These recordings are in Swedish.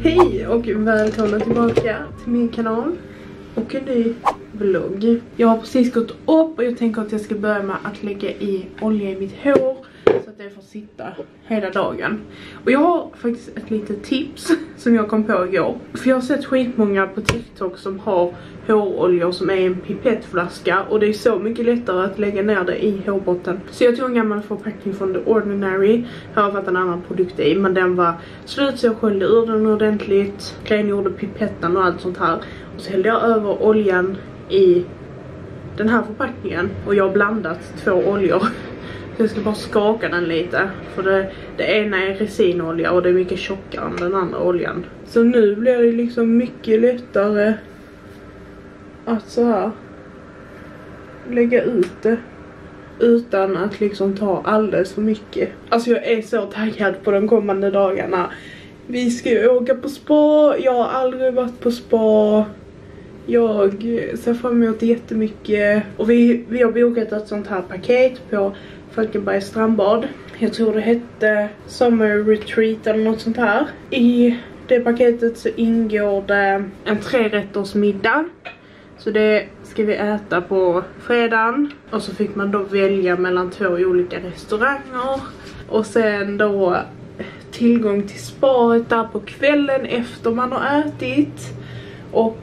Hej och välkomna tillbaka till min kanal och en ny vlogg. Jag har precis gått upp och jag tänker att jag ska börja med att lägga i olja i mitt hår så att det får sitta hela dagen. Och jag har faktiskt ett litet tips som jag kom på igår. För jag har sett skitmånga på TikTok som har håroljor som är en pipettflaska. Och det är så mycket lättare att lägga ner det i hårbotten. Så jag tog en gammal förpackning från The Ordinary. Här har varit en annan produkt i, men den var slut så jag sköljde ur den ordentligt. Rengjorde pipetten och allt sånt här. Och så hällde jag över oljan i den här förpackningen. Och jag har blandat 2 oljor. Så jag ska bara skaka den lite. För det ena är resinolja och det är mycket tjockare än den andra oljan. Så nu blir det liksom mycket lättare att så här lägga ut det utan att liksom ta alldeles för mycket. Alltså jag är så taggad på de kommande dagarna. Vi ska ju åka på spa. Jag har aldrig varit på spa. Jag ser fram emot jättemycket. Och vi har bokat ett sånt här paket på Falkenbergs strandbad. Jag tror det hette Summer Retreat eller något sånt här. I det paketet så ingår det en 3-rätters middag. Så det ska vi äta på fredagen. Och så fick man då välja mellan 2 olika restauranger. Och sen då tillgång till spaet där på kvällen efter man har ätit. Och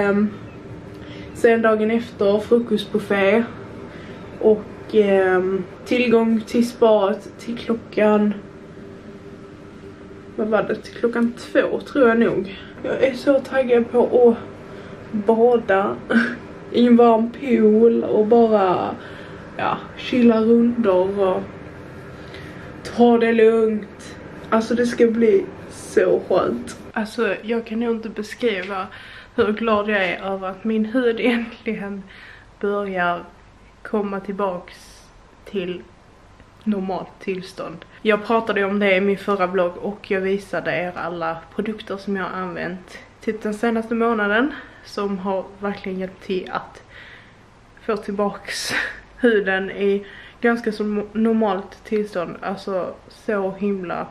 sen dagen efter frukostbuffé. Och tillgång till spaet till klockan... Vad var det? Till klockan 2 tror jag nog. Jag är så taggad på att bada i en varm pool och bara chilla rundor och ta det lugnt. Alltså det ska bli så skönt. Alltså jag kan nog inte beskriva hur glad jag är över att min hud äntligen börjar komma tillbaks till normalt tillstånd. Jag pratade om det i min förra vlogg och jag visade er alla produkter som jag har använt typ den senaste månaden som har verkligen hjälpt till att få tillbaks huden i ganska så normalt tillstånd. Alltså så himla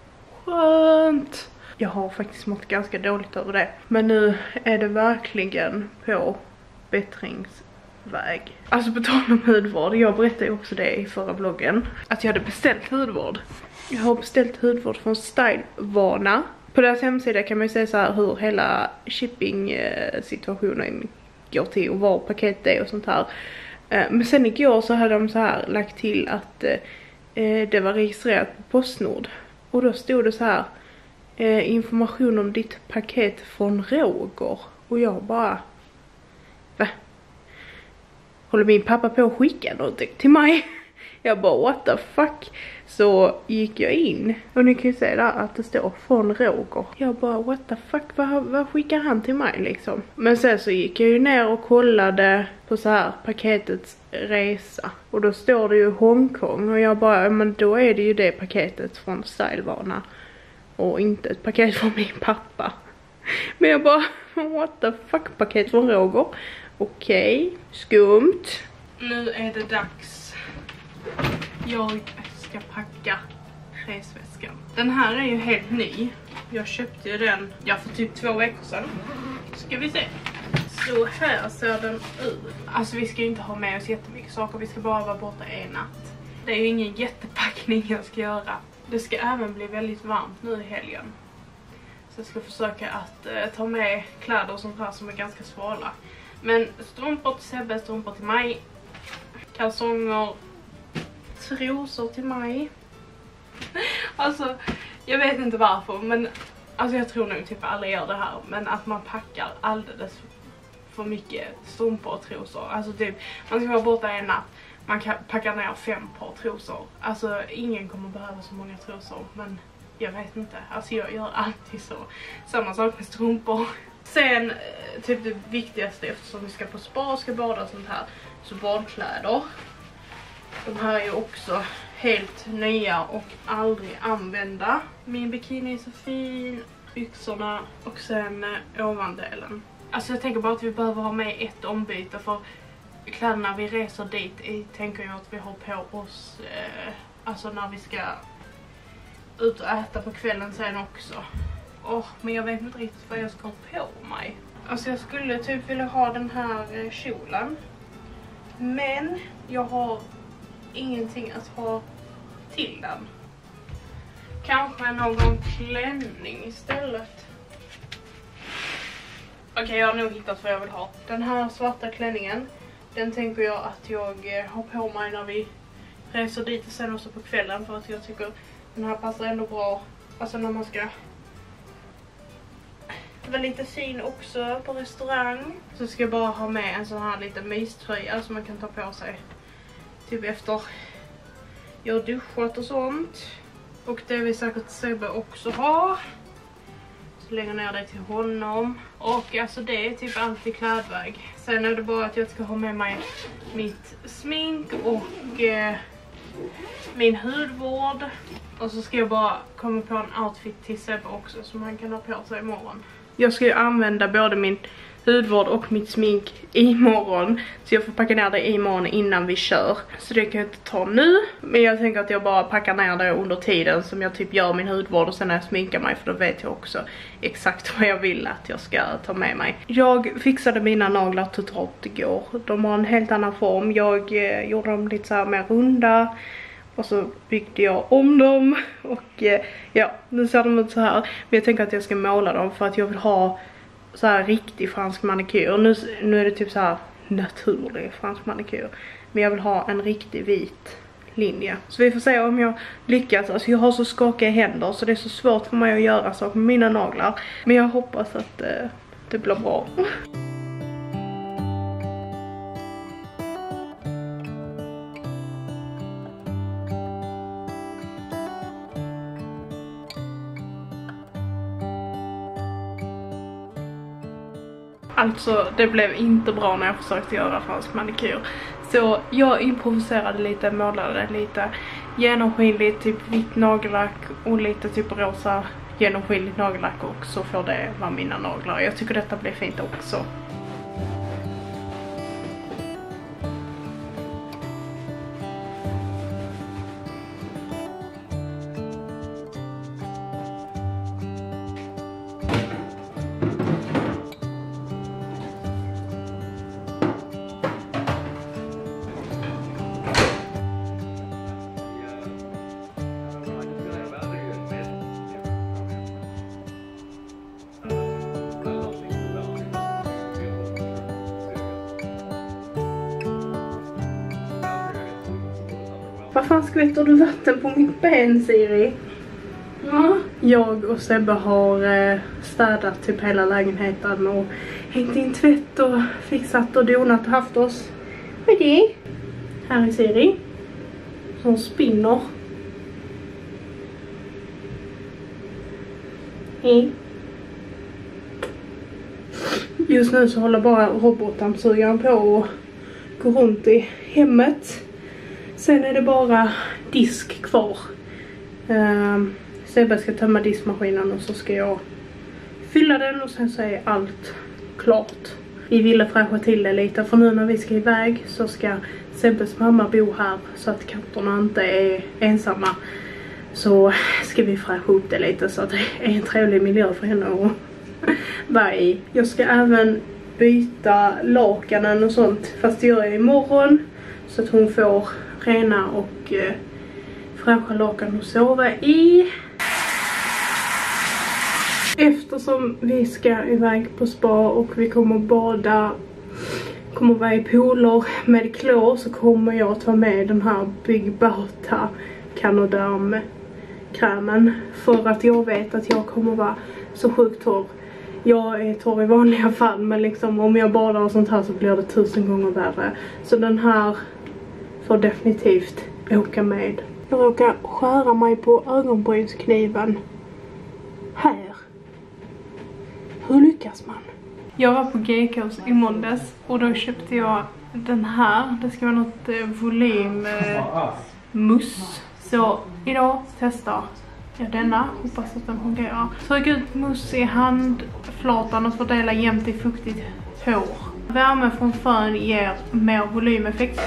skönt. Jag har faktiskt mått ganska dåligt över det. Men nu är det verkligen på bättringsväg. Alltså på tal om hudvård. Jag berättade ju också det i förra vloggen. Att jag hade beställt hudvård. Jag har beställt hudvård från Stylevana. På deras hemsida kan man ju säga så här hur hela shipping-situationen går till och var paketet är och sånt här. Men sen igår så hade de så här lagt till att det var registrerat på Postnord. Och då stod det så här information om ditt paket från Roger. Och jag bara, va? Håller min pappa på att skicka något till mig? Jag bara, what the fuck? Så gick jag in. Och ni kan ju se där att det står från Roger. Jag bara, what the fuck? Vad skickar han till mig liksom? Men sen så gick jag ju ner och kollade på så här paketets resa. Och då står det ju Hongkong. Och jag bara, men då är det ju det paketet från Stylevana. Och inte ett paket från min pappa. Men jag bara, what the fuck? Paket från Roger. Okej, skumt. Nu är det dags. Jag ska packa resväskan. Den här är ju helt ny. Jag köpte ju den för typ 2 veckor sedan. Ska vi se. Så här ser den ut. Alltså vi ska ju inte ha med oss jättemycket saker. Vi ska bara vara borta en natt. Det är ju ingen jättepackning jag ska göra. Det ska även bli väldigt varmt nu i helgen. Så jag ska försöka att ta med kläder och sånt här som är ganska svala. Men strumpor till Sebbe, strumpor till mig. Kalsonger, trosor till mig. Alltså, jag vet inte varför. Men alltså jag tror nog typ alla gör det här. Men att man packar alldeles för mycket strumpor och trosor. Alltså typ, man ska vara borta en natt. Man kan packa ner 5 par trosor. Alltså ingen kommer behöva så många trosor. Men jag vet inte. Alltså jag gör alltid så. Samma sak med strumpor. Sen typ det viktigaste eftersom vi ska på spa och ska bada och sånt här. Så badkläder. De här är ju också helt nya och aldrig använda. Min bikini är så fin. Byxorna och sen ovandelen. Alltså jag tänker bara att vi behöver ha med ett ombyte för kläderna vi reser dit tänker jag att vi har på oss alltså när vi ska ut och äta på kvällen sen också. Men jag vet inte riktigt vad jag ska ha på mig. Alltså jag skulle typ vilja ha den här kjolen. Men jag har ingenting att ha till den. Kanske någon klänning istället. Okej, jag har nog hittat vad jag vill ha. Den här svarta klänningen, den tänker jag att jag har på mig när vi reser dit och sen också på kvällen. För att jag tycker den här passar ändå bra. Alltså när man ska vara lite fin också på restaurang. Så ska jag bara ha med en sån här liten myströja som man kan ta på sig. Typ efter jag har duschat och sånt. Och det vill säkert Sebbe också ha. Så lägger ner det till honom. Och alltså det är typ alltid klädväg. Sen är det bara att jag ska ha med mig mitt smink och min hudvård. Och så ska jag bara komma på en outfit till Sebbe också som han kan ha på sig imorgon. Jag ska ju använda både min hudvård och mitt smink imorgon. Så jag får packa ner det imorgon innan vi kör. Så det kan jag inte ta nu. Men jag tänker att jag bara packar ner det under tiden som jag typ gör min hudvård. Och sen när jag sminkar mig, för då vet jag också exakt vad jag vill att jag ska ta med mig. Jag fixade mina naglar totalt igår. De har en helt annan form. Jag gjorde dem lite så här mer runda. Och så byggde jag om dem. Och ja, nu ser de ut så här. Men jag tänker att jag ska måla dem för att jag vill ha så här riktig fransk manikyr. Nu är det typ så här naturlig fransk manikyr. Men jag vill ha en riktig vit linje. Så vi får se om jag lyckas. Alltså jag har så skakiga händer så det är så svårt för mig att göra saker med mina naglar. Men jag hoppas att det blir bra. Alltså det blev inte bra när jag försökte göra fransk manikyr. Så jag improviserade lite, målade lite genomskinligt, typ vitt nagellack och lite typ rosa genomskinligt nagellack, och så får det vara mina naglar. Jag tycker detta blir fint också. Vad fan skvätter du vatten på mitt ben, Siri? Ja. Jag och Sebbe har städat typ hela lägenheten och hängt in tvätt och fixat och donat och haft oss. Vad är det? Här är Siri. Som spinner. Hej. Just nu så håller bara robotdammsugaren på och går runt i hemmet. Sen är det bara disk kvar. Sebbe ska tömma diskmaskinen och så ska jag fylla den och sen så är allt klart. Vi ville fräscha till det lite för nu när vi ska iväg så ska Sebbes mamma bo här så att katterna inte är ensamma. Så ska vi fräscha upp det lite så att det är en trevlig miljö för henne att vara i. Jag ska även byta lakanen och sånt, fast det gör jag imorgon. Så att hon får rena och fräscha lakan att sova i. Eftersom vi ska iväg på spa och vi kommer bada, kommer vara i pooler med klor, så kommer jag ta med den här Big Bauta Canoderm-krämen. För att jag vet att jag kommer vara så sjukt torr. Jag är torr i vanliga fall, men liksom om jag badar och sånt här så blir det 1000 gånger värre. Så den här får definitivt åka med. Jag råkar skära mig på ögonbrynskniven. Här. Hur lyckas man? Jag var på GKs i måndags och då köpte jag den här. Det ska vara något volymmus. Så idag testar jag denna. Hoppas att den fungerar. Tryck ut mousse i handflatan och fördela jämnt i fuktigt hår. Värme från fön ger mer volymeffekt.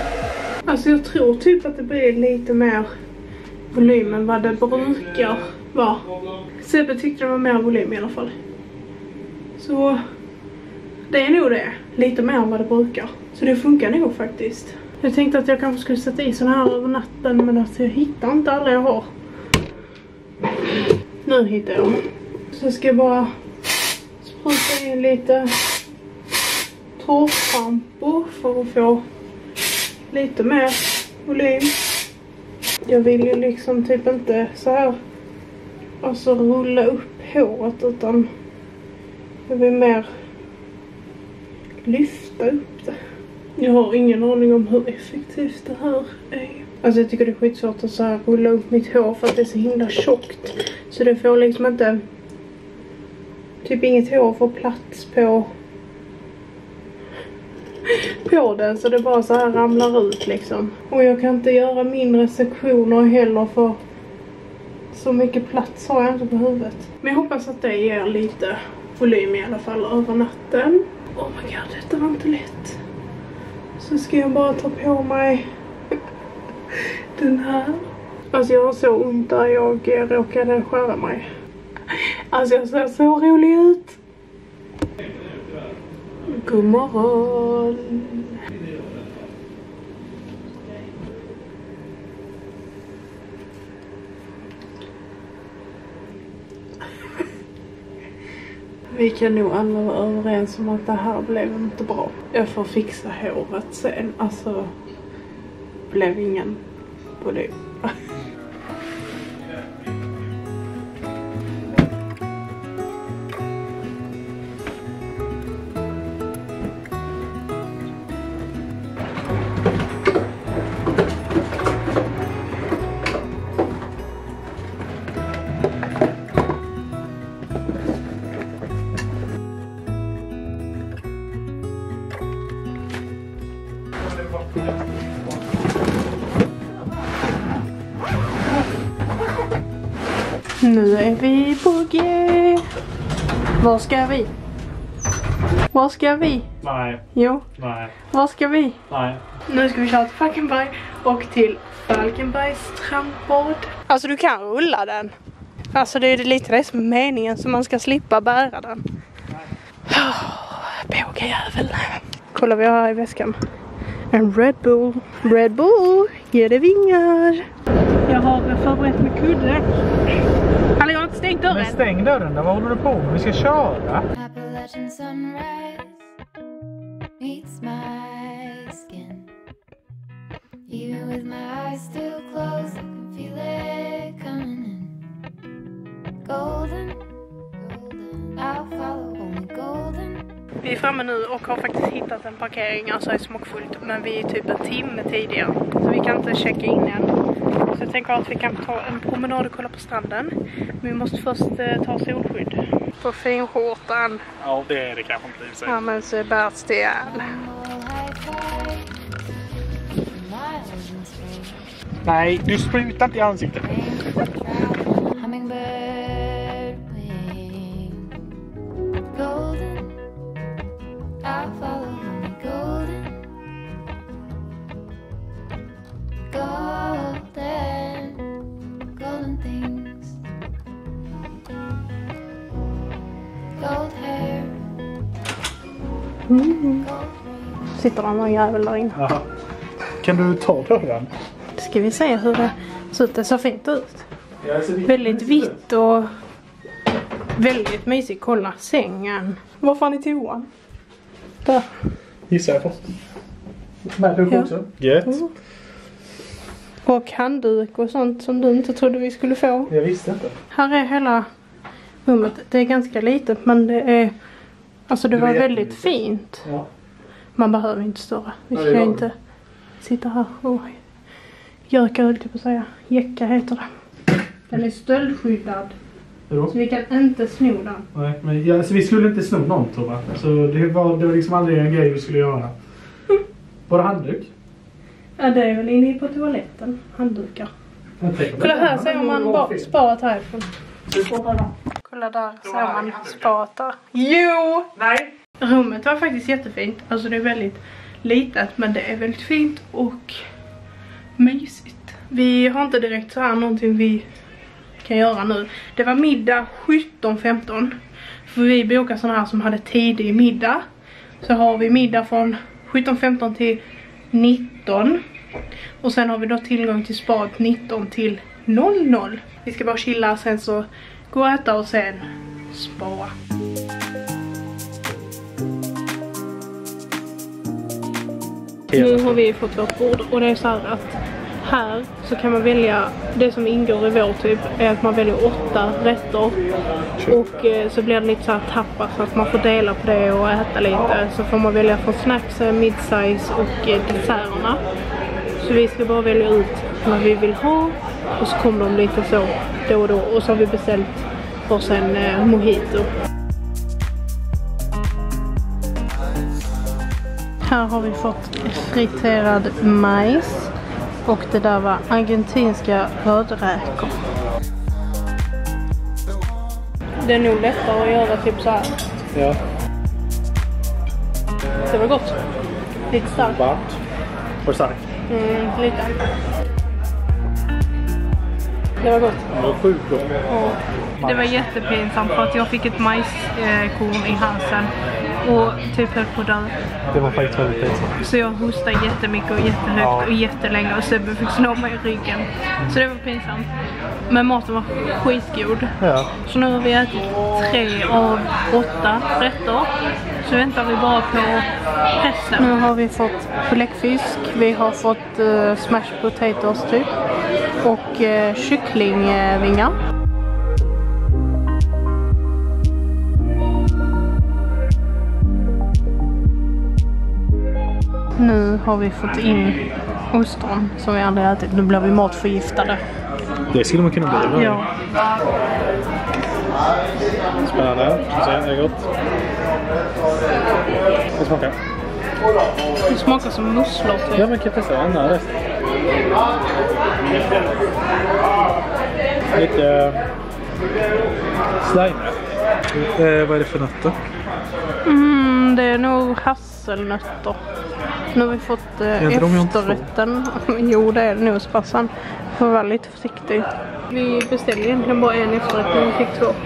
Alltså jag tror typ att det blir lite mer volym än vad det brukar Va? Sebbe tyckte det var mer volym i alla fall. Så det är nog det. Lite mer än vad det brukar. Så det funkar nog faktiskt. Jag tänkte att jag kanske skulle sätta i sån här över natten. Men alltså jag hittar inte alla jag har. Nu hittar jag dem. Så ska jag bara spruta in lite torrschampo för att få lite mer volym. Jag vill ju liksom typ inte så här alltså rulla upp håret, utan jag vill mer lyfta upp det. Jag har ingen aning om hur effektivt det här är. Alltså jag tycker det är skitsvårt att så här rulla upp mitt hår för att det är så himla tjockt. Så det får liksom inte, typ inget hår får plats på den, så det bara så här ramlar ut liksom. Och jag kan inte göra mindre sektioner heller, för så mycket plats har jag inte på huvudet. Men jag hoppas att det ger lite volym i alla fall över natten. Oh my god, detta var inte lätt. Så ska jag bara ta på mig den här. Alltså jag har så ont där jag råkade skära mig. Alltså jag ser så rolig ut. God morgon. Vi kan nog alla vara överens om att det här blev inte bra. Jag får fixa håret sen. Alltså, blev ingen på det. Nu är vi på G. Var ska vi? Var ska vi? Nej. Jo. Nej. Var ska vi? Nej. Nu ska vi köra till Falkenberg och till Falkenbergs trampbord. Alltså du kan rulla den. Alltså det är lite det som är meningen, så man ska slippa bära den. Bågjävel. Kolla vad jag har i väskan. En Red Bull. Red Bull, ge det vingar. Jag har förberett med kudde. Eller jag har inte stängt dörren. Men stäng dörren, vad håller du på med? Vi ska köra. Appalachian sunrise meets my skin. Even with my eyes still closed, I can feel it coming in. Golden, golden, I'll follow only golden. Vi är framme nu och har faktiskt hittat en parkering, alltså i smockfullt, men vi är typ en timme tidigare. Så vi kan inte checka in än. Så jag tänker att vi kan ta en promenad och kolla på stranden. Men vi måste först ta solskydd. På finskjortan. Ja, det är det kanske inte i sig. Ja, men så är Bertil. Nej, du sprutar inte i ansiktet. Hummingbird wing. Golden, I'll follow only golden. Golden, golden things. Gold hair. Sitter där någon jävel där inne. Jaha. Kan du ta dörren? Ska vi se hur det ser ut? Det ser fint ut. Väldigt vitt och väldigt mysigt. Kolla sängen. Var fan är toan? Där. Gissar jag på. Med duk också. Gött. Och handduk och sånt som du inte trodde vi skulle få. Jag visste inte. Här är hela rummet. Det är ganska litet, men det är... Alltså det var väldigt fint. Ja. Man behöver inte större. Vi Ja, ska det är inte sitta här och göka, höll jag på att säga. Jäcka heter det. Den är stöldskyddad. Hur Så vi kan inte sno den. Nej, men alltså, vi skulle inte sno någon, tror jag. Så det var liksom aldrig en grej vi skulle göra. Var det handduk? Ja, det är väl inne på toaletten. Handdukar. Kolla här ser man bara sparat härifrån. Kolla där ser man sparat där. Jo! Nej! Rummet var faktiskt jättefint. Alltså det är väldigt litet, men det är väldigt fint och mysigt. Vi har inte direkt så här någonting vi kan göra nu. Det var middag 17:15. För vi bokade sådana här som hade tidig middag. Så har vi middag från 17:15 till 19. Och sen har vi då tillgång till spaet 19 till 00. Vi ska bara chilla, sen så gå och äta och sen spara. Nu har vi fått vårt bord och det är så här att här så kan man välja, det som ingår i vår typ är att man väljer 8 rätter och så blir det lite så här tapas så att man får dela på det och äta lite. Så får man välja från snacks, midsize och desserterna. Så vi ska bara välja ut vad vi vill ha och så kommer de lite så då och då. Och så har vi beställt för sen mojito. Här har vi fått friterad majs och det där var argentinska rödräkor. Det är nog lättare att göra typ så här. Ja. Det var gott. Lite starkt. Varmt. Var det starkt? Lite. Det var gott. Det var sjukt gott. Det var jättepinsamt för att jag fick ett majskorn i halsen och typ höll på att dö. Det var faktiskt väldigt pinsamt. Så jag hostade jättemycket och jättehögt och jättelänge och Sebbe fick slå mig i ryggen. Så det var pinsamt. Men maten var skitgod. Ja. Så nu har vi ätit 3 av 8 rätter. Så väntar vi bara på resten. Nu har vi fått bläckfisk. Vi har fått smashed potatoes typ. Och kycklingvingar. Nu har vi fått in ostron som vi aldrig ätit. Nu blir vi matförgiftade. Det skulle man kunna bli. Ja. Spännande. Det är gott. Det smakar. Det smakar som musslor typ. Ja, men kan jag testa en här resten. Lite slime. Vad är det för nötter? Det är nog hasselnötter. Nu har vi fått efterrätten. Jo, det är nog spassan. Får vara lite försiktig. Vi beställde egentligen bara en efterrätt och vi fick 2.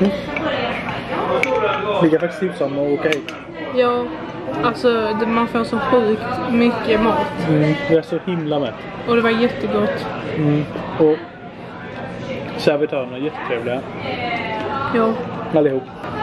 Vi kan faktiskt tipsa om att åka hit. Ja, alltså man får så sjukt mycket mat. Det är så himla mätt. Och det var jättegott. Och servitörerna är jättetrevliga. Ja. Allihop.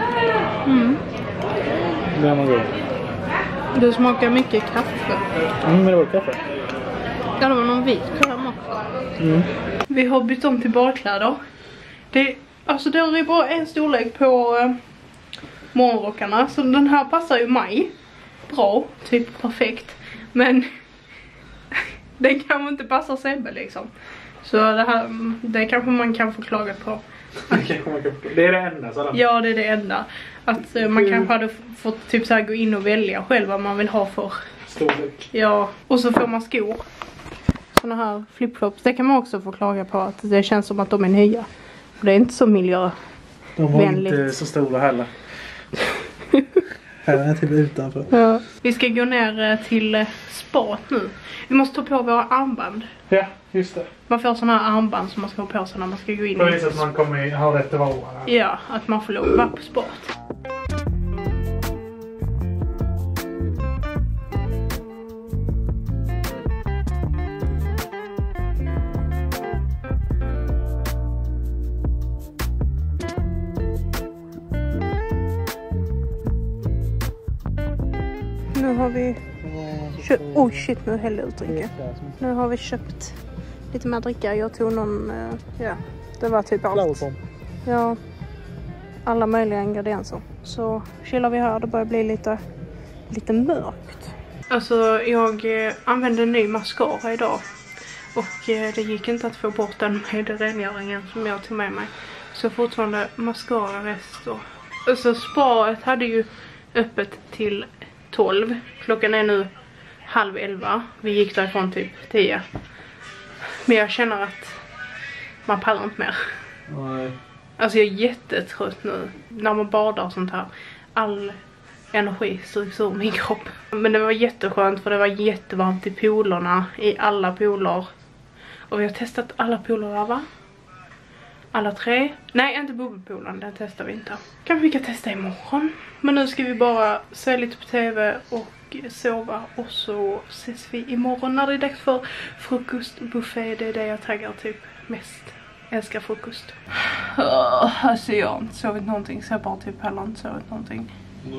Det är man god. Det smakar mycket kaffe. Men det var kaffe. Ja, det var någon vit kräm också. Vi har bytt om till badkläder. Det är bara en storlek på morgonrockarna. Så den här passar ju mig. Bra, typ perfekt. Men den kanske inte passar Sebbe liksom. Så det kanske man kan få klaga på. Det är det enda sådär. Ja, det är det enda. Att man kanske hade fått typ så här gå in och välja själv vad man vill ha för storlek. Ja, och så får man skor. Såna här flipflops. Det kan man också få klaga på att det känns som att de är nya. Och det är inte så miljövänligt. De var inte så stora heller. Här är typ utanför. Ja. Vi ska gå ner till spat nu. Vi måste ta på våra armband. Ja, just det. Man får såna här armband som man ska ha på sig när man ska gå in. Precis att man kommer ha rätt att vara. Ja, att man får lov att vara på spat. Nu har vi köpt... Oj shit, nu häller ut dricka. Nu har vi köpt lite mer dricka. Jag tog någon... ja, det var typ allt. Ja, alla möjliga ingredienser. Så chillar vi här, det börjar bli lite mörkt. Alltså jag använde en ny mascara idag. Och det gick inte att få bort den med rengöringen som jag tog med mig. Så fortfarande mascara-rester. Alltså spaet hade ju öppet till 12. Klockan är nu 10:30. Vi gick därifrån typ 10. Men jag känner att man pallar inte mer. Nej. Alltså jag är jättetrött nu. När man badar och sånt här. All energi stryks ur min kropp. Men det var jätteskönt för det var jättevarmt i polerna. I alla poler. Och vi har testat alla poler där, va? Alla 3. Nej, inte bubbelpoolen, den testar vi inte. Kanske vi kan testa imorgon. Men nu ska vi bara se lite på tv och sova. Och så ses vi imorgon när det är dags för frukostbuffé. Det är det jag taggar typ mest. Jag älskar frukost. Alltså jag har inte sovit någonting. Så jag bara typ heller inte sovit någonting.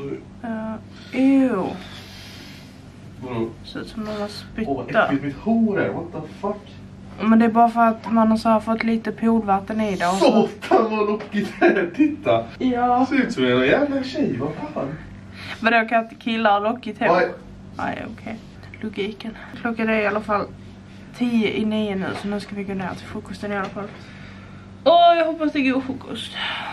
Ew. Så ut som någon har spyttat. Mitt hår är, what the fuck? Men det är bara för att man har så här fått lite poolvatten i det. Och så... Satan vad lockigt här, titta! Ja. Ser ut som en jävla tjej, vad fan? Men då kan inte killar lockigt hår? Nej. Nej, okej. Logiken. Klockan är i alla fall 10:50 nu, så nu ska vi gå ner till frukosten i alla fall. Jag hoppas det går frukost.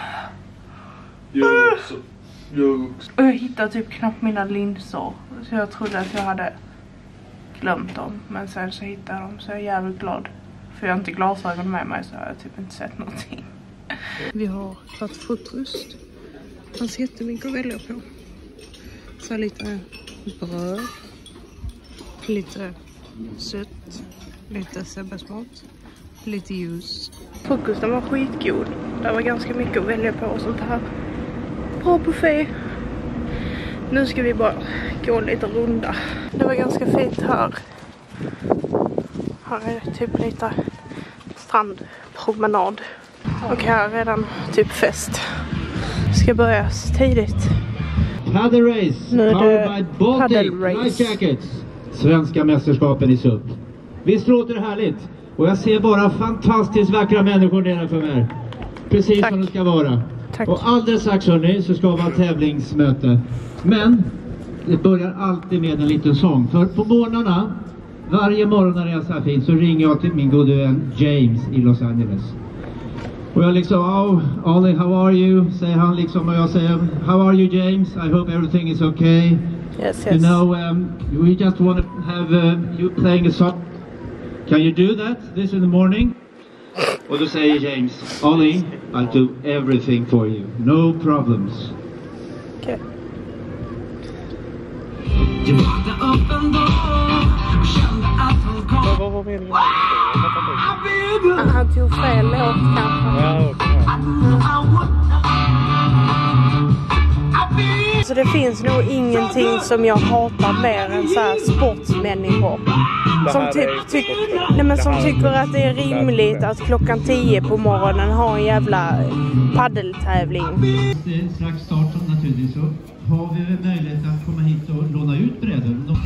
Jag också. Och jag hittade typ knappt mina linser. Så jag trodde att jag hade glömt dem. Men sen så hittade jag dem, så jag är jävligt glad. För jag har inte glasögon med mig, så jag har typ inte sett någonting. Vi har tagit frukost. Det fanns jättemycket att välja på. Så lite bröd. Lite sött. Lite sebbesmat. Lite ljus. Frukosten var skitgod. Det var ganska mycket att välja på och sånt här. Bra buffé. Nu ska vi bara gå lite runda. Det var ganska fint här. Här är typ lite strandpromenad. Och här är redan typ fest. Ska börja tidigt. Paddle race, nu är powered by Baltic paddelrace. Life Jackets. Svenska mästerskapen i SUP. Visst låter det härligt? Och jag ser bara fantastiskt vackra människor nedanför mig. Precis Tack. som det ska vara. Tack. Och alldeles strax hörni så ska vi ha tävlingsmöte. Men det börjar alltid med en liten sång. För på morgnarna, varje morgon när det är så här fint, så ringer jag till min gode vän James i Los Angeles. Och jag liksom, Ollie, how are you? Säger han liksom, och jag säger, how are you James? I hope everything is okay. Yes, You yes. know, we just want to have you playing a song. Can you do that this in the morning? Och då säger James, Ollie, I'll do everything for you. No problems. Okej. Vad var meningen? Han tog fel låt kanske. Ja, Så det finns nog ingenting som jag hatar mer än så här sportsmänniskor. Som som tycker att det är rimligt att klockan 10 på morgonen ha en jävla paddeltävling. Strax start naturligtvis så har vi möjlighet att komma hit och låna ut brädor.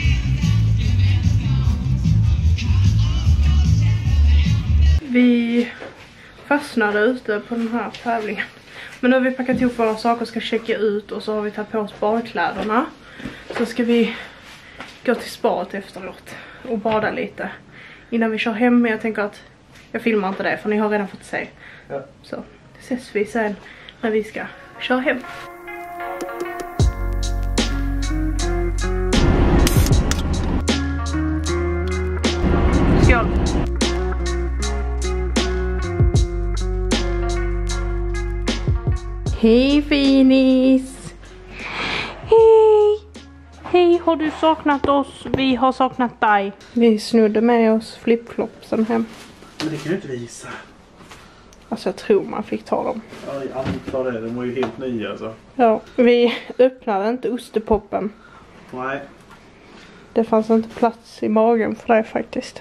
Vi fastnade ute på den här tävlingen. Men nu har vi packat ihop våra saker och ska checka ut. Och så har vi tagit på oss badkläderna. Så ska vi gå till spat efteråt och bada lite innan vi kör hem. Men jag tänker att jag filmar inte det, för ni har redan fått se. Ja. Så ses vi sen när vi ska köra hem. Skål! Hej finis! Hej! Hej, har du saknat oss? Vi har saknat dig. Vi snodde med oss flipflopsen hem. Men det kan du inte visa. Alltså jag tror man fick ta dem. Ja, jag antar det. De var ju helt nya alltså. Ja, vi öppnade inte ostepoppen. Nej. Det fanns inte plats i magen för det faktiskt.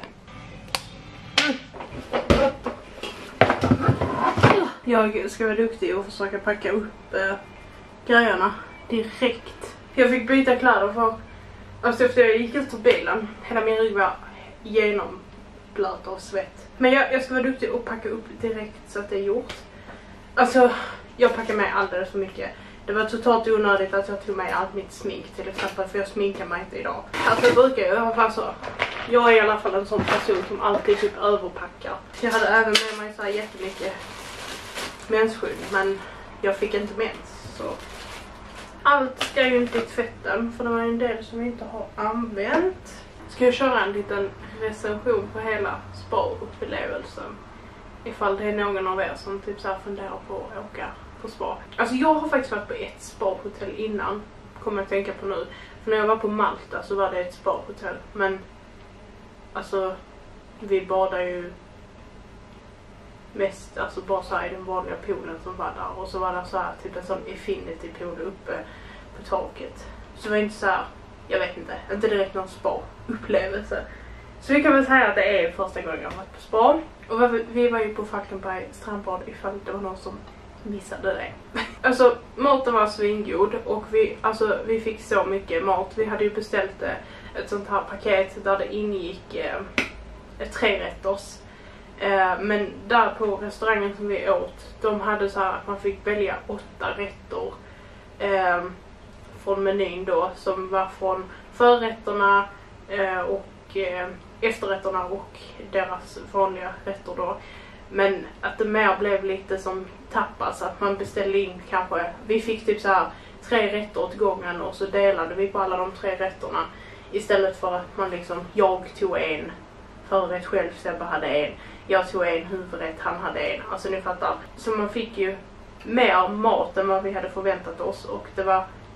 Jag ska vara duktig och försöka packa upp grejerna direkt. Jag fick byta kläder för alltså efter jag gick ut ur bilen. Hela min rygg var genomblöt av svett. Men jag ska vara duktig och packa upp direkt så att det är gjort. Alltså jag packar med alldeles för mycket. Det var totalt onödigt att jag tog med allt mitt smink till exempel, för jag sminkar mig inte idag. Alltså jag brukar ju i alla fall så. Jag är i alla fall en sån person som alltid typ överpackar. Jag hade även med mig så här jättemycket mensskydd, men jag fick inte mens, så allt ska ju inte i tvätten, för det var en del som vi inte har använt. Ska jag köra en liten recension på hela spa-upplevelsen, ifall det är någon av er som typ så här funderar på att åka på spa. Alltså jag har faktiskt varit på ett spa-hotell innan, kommer jag att tänka på nu. För när jag var på Malta så var det ett spa-hotell, men alltså vi badar ju mest alltså bara så här i den vanliga poolen som var där. Och så var det så här typ en sån infinity pool uppe på taket. Så det var inte så här, jag vet inte direkt någon spa-upplevelse. Så vi kan väl säga att det är första gången jag har varit på spa. Och vi var ju på Falkenberg strandbad ifall det var någon som missade det. Alltså maten var svingod och vi fick så mycket mat. Vi hade ju beställt ett sånt här paket där det ingick 3 rätters. Men där på restaurangen som vi åt, de hade så här att man fick välja 8 rätter från menyn då, som var från förrätterna och efterrätterna och deras vanliga rätter då. Men att det mer blev lite som tapas, att man beställde in kanske, vi fick typ så här 3 rätter åt gången och så delade vi på alla de 3 rätterna. Istället för att man liksom, jag tog en förrätt själv, Sebbe hade en, jag tog en huvudrätt, han hade en. Alltså ni fattar. Så man fick ju mer mat än vad vi hade förväntat oss och det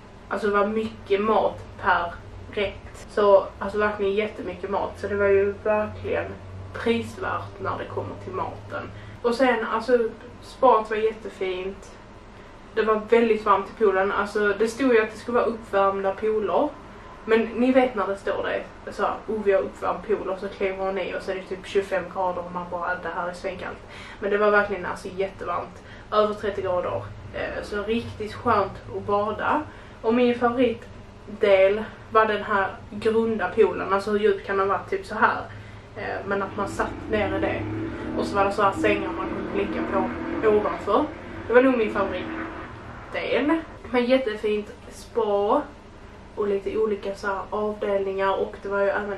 var mycket mat per rätt. Så alltså verkligen jättemycket mat. Så det var ju verkligen prisvärt när det kommer till maten. Och sen alltså spat var jättefint. Det var väldigt varmt i poolen. Alltså det stod ju att det skulle vara uppvärmda pooler. Men ni vet när det står det så vi har uppvärmd pool och så kliver man ner och så är det typ 25 grader och man bara, det här är svängkallt. Men det var verkligen alltså jättevarmt. Över 30 grader. Så riktigt skönt att bada. Och min favoritdel var den här grunda poolen. Alltså hur djup kan den vara? Typ så här. Men att man satt ner i det. Och så var det så här sängar man kunde blicka på ovanför. Det var nog min favoritdel. Men jättefint spa. Och lite olika så här avdelningar. Och det var ju även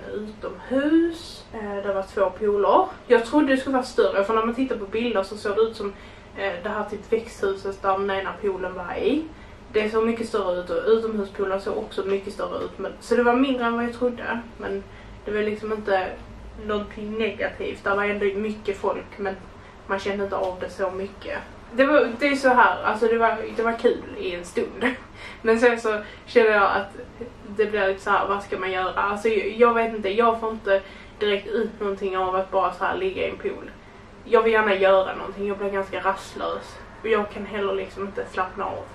utomhus. Det var 2 pooler. Jag trodde det skulle vara större. För när man tittar på bilder så såg det ut som det här typ växthuset där den ena poolen var i. Det såg mycket större ut och utomhuspoolen såg också mycket större ut. Så det var mindre än vad jag trodde. Men det var liksom inte någonting negativt. Det var ändå mycket folk men man kände inte av det så mycket. Det är så här, alltså det var kul i en stund. Men sen så känner jag att det blir lite så här, vad ska man göra? Alltså jag vet inte, jag får inte direkt ut någonting av att bara så här ligga i en pool. Jag vill gärna göra någonting, jag blir ganska rastlös. Och jag kan heller liksom inte slappna av.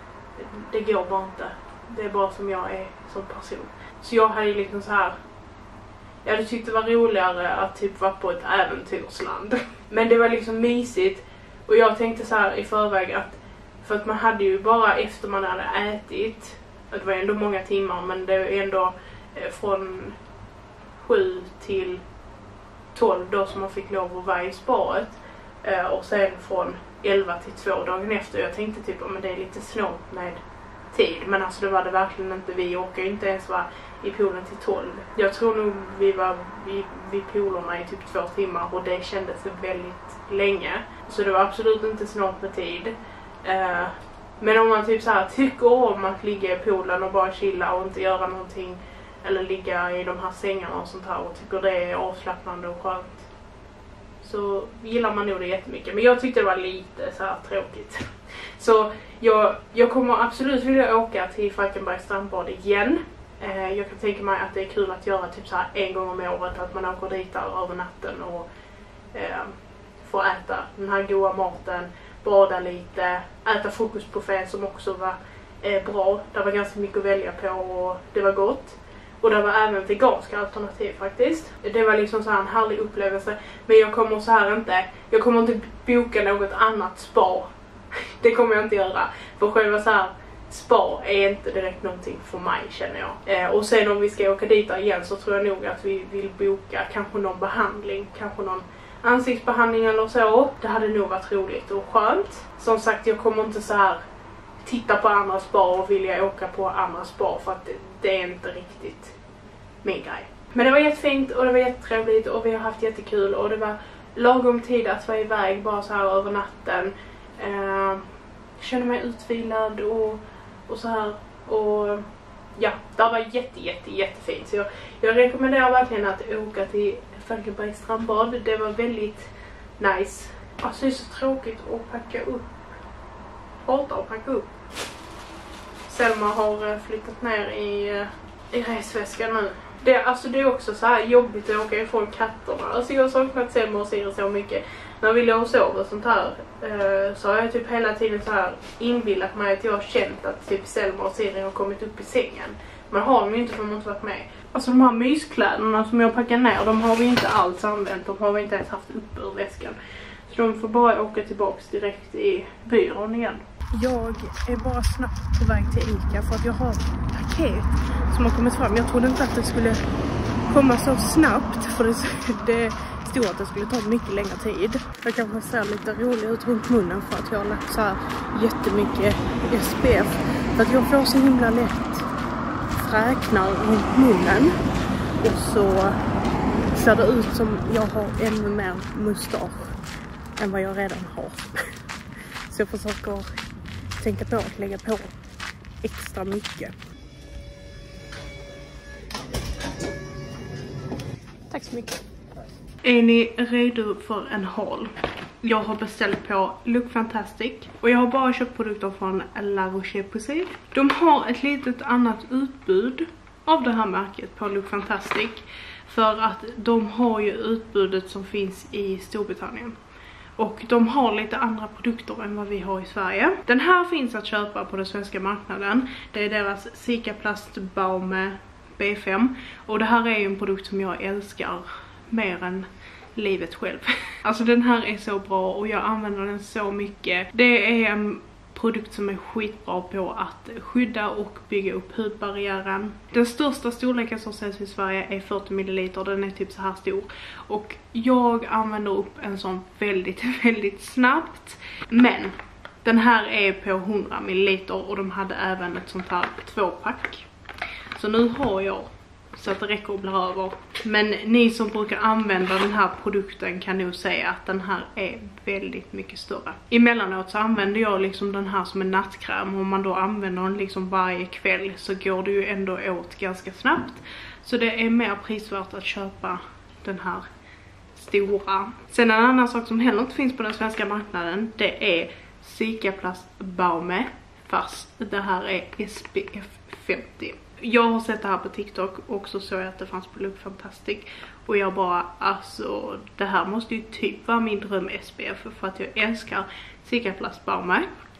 Det går bara inte. Det är bara som jag är som person. Så jag hade liksom så här. Jag hade tyckt det var roligare att typ vara på ett äventyrsland. Men det var liksom mysigt. Och jag tänkte så här i förväg att, för att man hade ju bara efter man hade ätit, det var ändå många timmar men det var ändå från 7 till 12 då som man fick lov att vara i sparet. Och sen från 11 till 2 dagen efter. Jag tänkte typ men det är lite snålt med tid. Men alltså det var det verkligen inte. Vi åker inte ens vara i poolen till 12. Jag tror nog vi var vid poolerna i typ 2 timmar och det kändes väldigt länge. Så det var absolut inte snålt med tid. Men om man typ så här tycker om att ligga i poolen och bara chilla och inte göra någonting eller ligga i de här sängarna och sånt här och tycker det är avslappnande och skönt, så gillar man nog det jättemycket. Men jag tyckte det var lite så här tråkigt. Så jag kommer absolut vilja åka till Falkenberg strandbad igen. Jag kan tänka mig att det är kul att göra typ så här 1 gång om året, att man åker dit där över natten och får äta den här goda maten, bada lite, äta frukostbuffé som också var bra. Det var ganska mycket att välja på och det var gott. Och det var även veganska alternativ faktiskt. Det var liksom så här en härlig upplevelse. Men jag kommer inte boka något annat spa. Det kommer jag inte göra. För själva så här spa är inte direkt någonting för mig, känner jag. Och sen om vi ska åka dit igen så tror jag nog att vi vill boka kanske någon behandling. Kanske någon ansiktsbehandling eller så. Det hade nog varit roligt och skönt. Som sagt, jag kommer inte så här titta på andra spa och vilja åka på andra spa, för att det är inte riktigt min grej. Men det var jättefint och det var jättetrevligt och vi har haft jättekul och det var lagom tid att vara iväg bara så här över natten. Kände mig utvilad och så här, och ja, det var jättefint. Så jag rekommenderar verkligen att åka till Falkenberg strandbad. Det var väldigt nice. Alltså det är så tråkigt att packa upp. Hatar att packa upp. Selma har flyttat ner i resväskan nu. Det är också så här jobbigt att åka ifrån katterna. Alltså jag har saknat Selma och Siri så mycket. När vi låg och sov och sånt här så har jag typ hela tiden så här inbillat mig att jag har känt att typ Selma och Siri har kommit upp i sängen. Men har de ju inte för att de inte varit med. Alltså de här myskläderna som jag packar ner, de har vi inte alls använt. De har vi inte ens haft upp ur väskan. Så de får bara åka tillbaks direkt i byrån igen. Jag är bara snabbt på väg till Ica för att jag har ett paket som har kommit fram. Jag trodde inte att det skulle komma så snabbt för det stod att det skulle ta mycket längre tid. Jag kanske ser lite rolig ut runt munnen för att jag har lagt så här jättemycket SPF. För att jag får så himla lätt fräknar runt munnen och så ser det ut som jag har ännu mer mustasch än vad jag redan har. Så jag försöker tänka på att lägga på extra mycket. Tack så mycket. Är ni redo för en haul? Jag har beställt på Look Fantastic och jag har bara köpt produkter från La Roche-Posay. De har ett litet annat utbud av det här märket på Look Fantastic för att de har ju utbudet som finns i Storbritannien. Och de har lite andra produkter än vad vi har i Sverige. Den här finns att köpa på den svenska marknaden. Det är deras Cicaplast Baume B5. Och det här är ju en produkt som jag älskar mer än livet själv. Alltså den här är så bra och jag använder den så mycket. Det är en produkt som är skitbra på att skydda och bygga upp hudbarriären. Den största storleken som säljs i Sverige är 40 ml. Den är typ så här stor. Och jag använder upp en sån väldigt, väldigt snabbt. Men den här är på 100 ml och de hade även ett sånt här 2-pack. Så nu har jag så att det räcker att bli över. Men ni som brukar använda den här produkten kan nog säga att den här är väldigt mycket större. Emellanåt så använder jag liksom den här som en nattkräm. Om man då använder den liksom varje kväll så går det ju ändå åt ganska snabbt. Så det är mer prisvärt att köpa den här stora. Sen en annan sak som heller inte finns på den svenska marknaden, det är Cicaplast Baume. Fast det här är SPF 50. Jag har sett det här på TikTok och så såg jag att det fanns på Look Fantastic. Och jag bara, alltså det här måste ju typ vara min dröm SPF för att jag älskar Cicaplast Baume.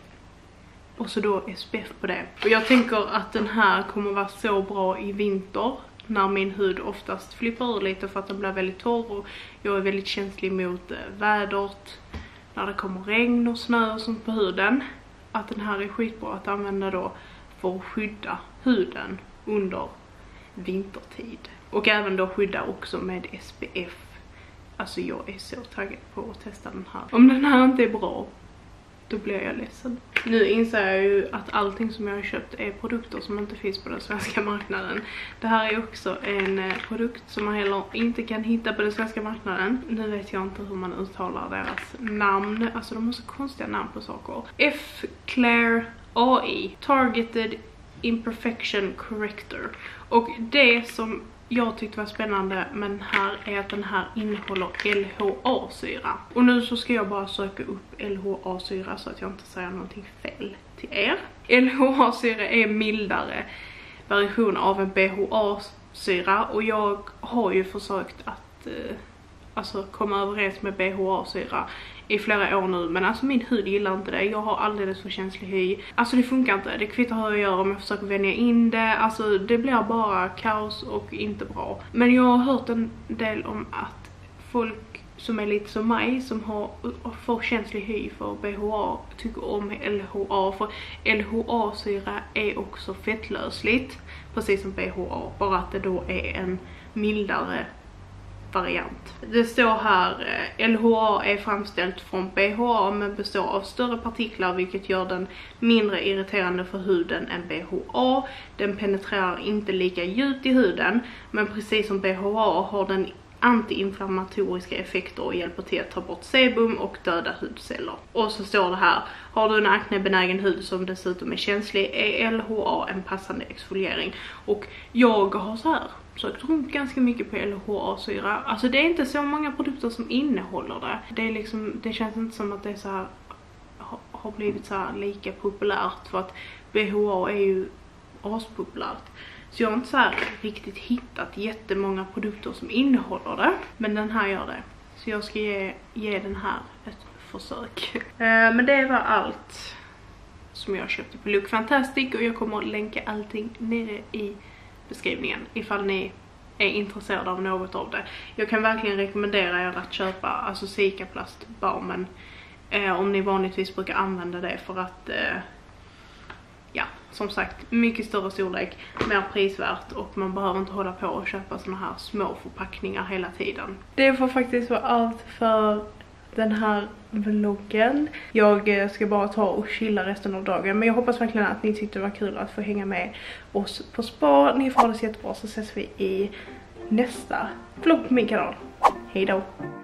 Och så då SPF på det. Och jag tänker att den här kommer vara så bra i vinter. När min hud oftast flippar ur lite för att den blir väldigt torr. Och jag är väldigt känslig mot vädret. När det kommer regn och snö och sånt på huden. Att den här är skitbra att använda då för att skydda huden under vintertid. Och även då skydda också med SPF. Alltså jag är så taggad på att testa den här. Om den här inte är bra, då blir jag ledsen. Nu inser jag ju att allting som jag har köpt är produkter som inte finns på den svenska marknaden. Det här är också en produkt som man heller inte kan hitta på den svenska marknaden. Nu vet jag inte hur man uttalar deras namn. Alltså de har så konstiga namn på saker. F-Claire AI. Targeted Imperfection Corrector. Och det som jag tyckte var spännande med den här är att den här innehåller LHA-syra. Och nu så ska jag bara söka upp LHA-syra så att jag inte säger någonting fel till er. LHA-syra är mildare version av en BHA-syra. Och jag har ju försökt att alltså komma överens med BHA-syra i flera år nu. Men alltså min hud gillar inte det. Jag har alldeles för känslig hy. Alltså det funkar inte. Det kvittar hur jag gör om jag försöker vänja in det. Alltså det blir bara kaos och inte bra. Men jag har hört en del om att folk som är lite som mig, som har för känslig hy för BHA, tycker om LHA. För LHA-syra är också fettlösligt. Precis som BHA. Bara att det då är en mildare variant. Det står här LHA är framställt från BHA men består av större partiklar vilket gör den mindre irriterande för huden än BHA. Den penetrerar inte lika djupt i huden men precis som BHA har den antiinflammatoriska effekter och hjälper till att ta bort sebum och döda hudceller. Och så står det här, har du en aknebenägen hud som dessutom är känslig är LHA en passande exfoliering. Och jag har så här sökt runt ganska mycket på LHA-syra. Alltså det är inte så många produkter som innehåller det. Det är liksom, det känns inte som att det är så här, har blivit så här lika populärt för att BHA är ju aspopulärt. Så jag har inte så här riktigt hittat jättemånga produkter som innehåller det. Men den här gör det. Så jag ska ge den här ett försök. Men det var allt som jag köpte på Look Fantastic. Och jag kommer att länka allting nere i beskrivningen ifall ni är intresserade av något av det. Jag kan verkligen rekommendera er att köpa alltså Cicaplast-balmen om ni vanligtvis brukar använda det, för att ja, som sagt, mycket större storlek, mer prisvärt, och man behöver inte hålla på och köpa såna här små förpackningar hela tiden. Det får faktiskt vara allt för den här vloggen. Jag ska bara ta och chilla resten av dagen, men jag hoppas verkligen att ni tyckte det var kul att få hänga med oss på spa. Ni får ha det så jättebra, så ses vi i nästa vlogg på min kanal. Hej då!